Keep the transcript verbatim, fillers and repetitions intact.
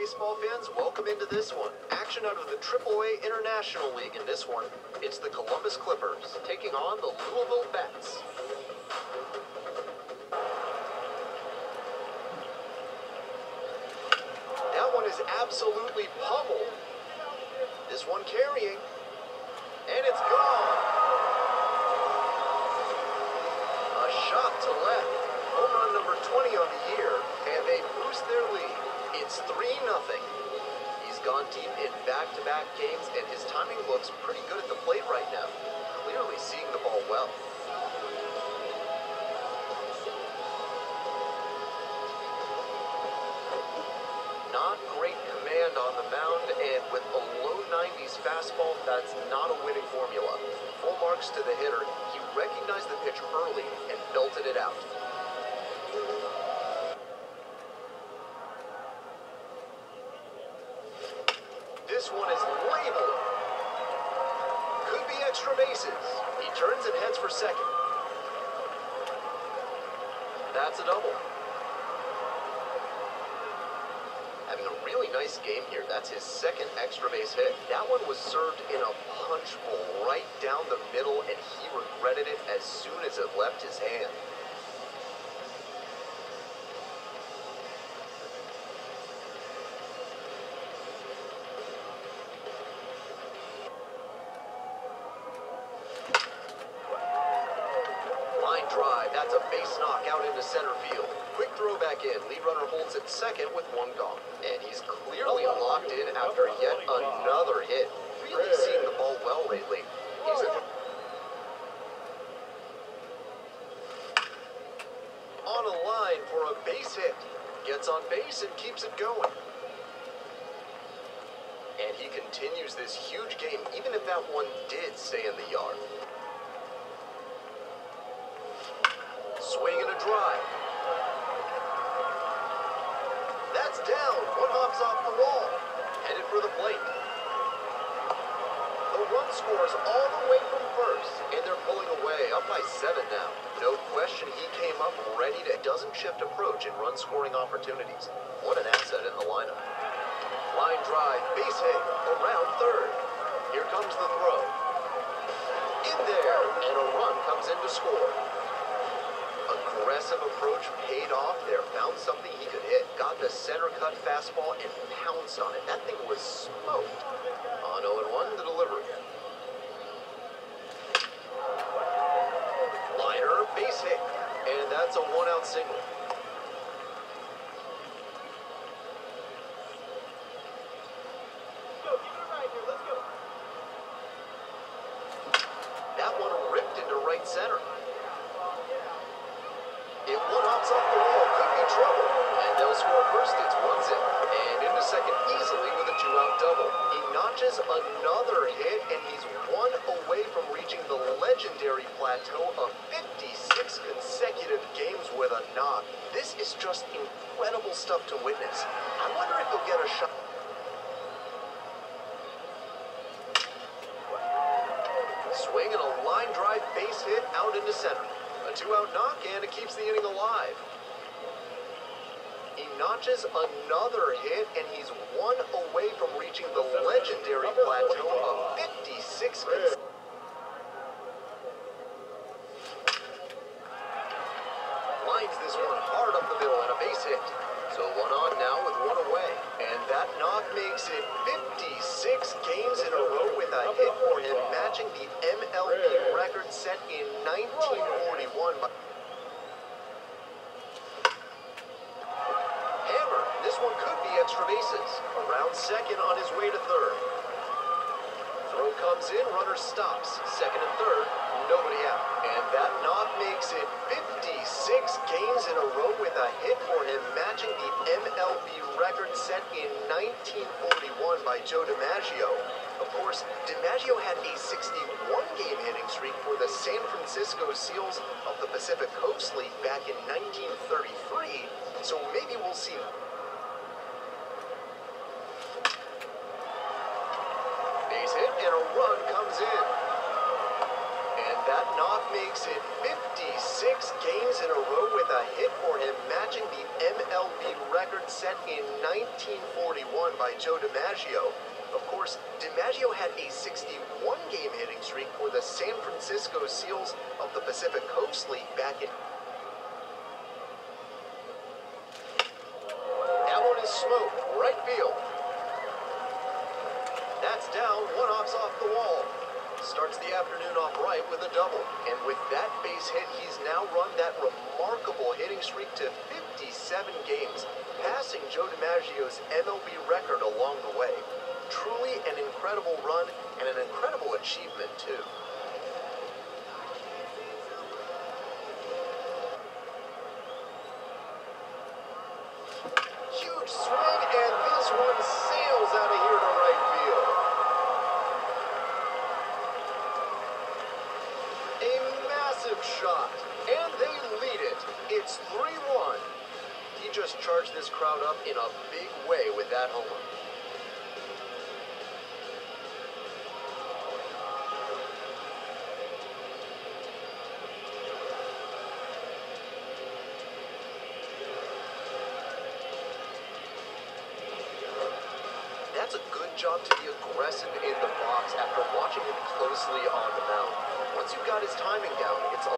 baseball fans, welcome into this one. Action out of the triple A International League in this one. It's the Columbus Clippers taking on the Louisville Bats. That one is absolutely pummeled. This one carrying. And it's gone. A shot to left. Home run number twenty on the year, and they boost their lead. It's three nothing. He's gone deep in back-to-back games, and his timing looks pretty good at the plate right now. Clearly seeing the ball well. Not great command on the mound, and with a low nineties fastball, that's not a winning formula. Full marks to the hitter. He recognized the pitch early and belted it out. This one is labeled. Could be extra bases. He turns and heads for second. That's a double. Having a really nice game here. That's his second extra base hit. That one was served in a punch bowl right down the middle, and he regretted it as soon as it left his hand. Line drive. That's a base knock out into center field. Quick throw back in. Lead runner holds at second with one gone. And he's clearly locked in after yet another hit. Really seeing the ball well lately. He's a... on a line for a base hit. Gets on base and keeps it going. And he continues this huge game, even if that one did stay in the yard. Swing and a drive. That's down. One hops off the wall. Headed for the plate. The run scores all the way from first, and they're pulling away, up by seven now. No question he came up ready to doesn't shift approach in run scoring opportunities. What an asset in the lineup. Line drive, base hit, around third. Here comes the throw. In there, and a run comes in to score. Aggressive approach paid off there. Found something he could hit. Got the center cut fastball and pounced on it. That thing was smoked. On oh and one, the delivery. Liner, base hit. And that's a one-out single. That one ripped into right center. If one hops off the wall, could be trouble. And they'll score first, it's one zip. And into second easily with a two-out double. He notches another hit, and he's one away from reaching the legendary plateau of fifty-six consecutive games with a knock. This is just incredible stuff to witness. I wonder if he'll get a shot. Swing and a line drive base hit out into center. A two-out knock, and it keeps the inning alive. He notches another hit, and he's one away from reaching the legendary plateau of fifty-six. Lines this one hard up the middle and a base hit. So one on now with one away. And that knock makes it fifty-six games in a row with a hit for him, matching the M L B record set in nineteen forty-one. Hammer, this one could be extra bases. Around second on his way to third. Throw comes in, runner stops. Second and third, nobody out. And that knock makes it fifty-six games in a row with a hit for him, matching the M L B record set in nineteen forty-one by Joe DiMaggio. Of course, DiMaggio had a sixty-one game hitting streak for the San Francisco Seals of the Pacific Coast League back in nineteen thirty-three, so maybe we'll see. Base hit and a run comes in. And that not makes it fifty-six games in a row with a hit for him, matching the M L B record set in nineteen forty-one by Joe DiMaggio. Of course, DiMaggio had a sixty-one game hitting streak for the San Francisco Seals of the Pacific Coast League back in... That one is smoked, right field. That's down, one off's off the wall. Starts the afternoon off right with a double. And with that base hit, he's now run that remarkable hitting streak to fifty-seven games, passing Joe DiMaggio's M L B record along the way. Truly an incredible run and an incredible achievement, too. Huge swing, and this one sails out of here to right field. A massive shot, and they lead it. It's three one. He just charged this crowd up in a big way with that homer. That's a good job to be aggressive in the box after watching him closely on the mound. Once you've got his timing down, it's a